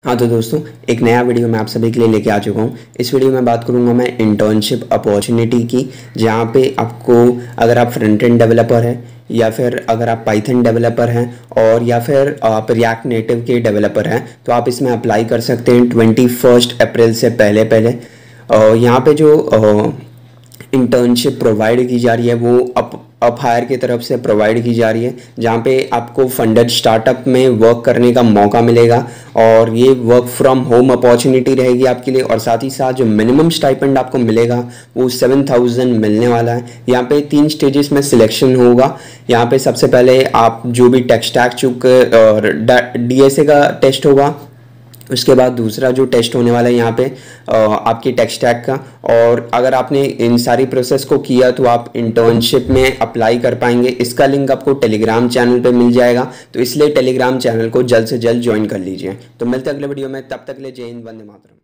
हाँ तो दोस्तों, एक नया वीडियो मैं आप सभी के लिए लेके आ चुका हूँ। इस वीडियो में बात करूँगा मैं इंटर्नशिप अपॉर्चुनिटी की, जहाँ पे आपको अगर आप फ्रंट एंड डेवलपर हैं या फिर अगर आप पाइथन डेवलपर हैं और या फिर आप रिएक्ट नेटिव के डेवलपर हैं तो आप इसमें अप्लाई कर सकते हैं 21 अप्रैल से पहले पहले। यहाँ पे जो इंटर्नशिप प्रोवाइड की जा रही है वो अप हायर की तरफ से प्रोवाइड की जा रही है, जहाँ पे आपको फंडेड स्टार्टअप में वर्क करने का मौका मिलेगा और ये वर्क फ्रॉम होम अपॉर्चुनिटी रहेगी आपके लिए। और साथ ही साथ जो मिनिमम स्टाइपेंड आपको मिलेगा वो 7,000 मिलने वाला है। यहाँ पे 3 स्टेजेस में सिलेक्शन होगा। यहाँ पे सबसे पहले आप जो भी टेक स्टैक और DSA का टेस्ट होगा, उसके बाद दूसरा जो टेस्ट होने वाला है यहाँ पे आपकी टेक स्टैक का। और अगर आपने इन सारी प्रोसेस को किया तो आप इंटर्नशिप में अप्लाई कर पाएंगे। इसका लिंक आपको टेलीग्राम चैनल पे मिल जाएगा, तो इसलिए टेलीग्राम चैनल को जल्द से जल्द ज्वाइन कर लीजिए। तो मिलते हैं अगले वीडियो में, तब तक के लिए जय हिंद, वंदे मातरम।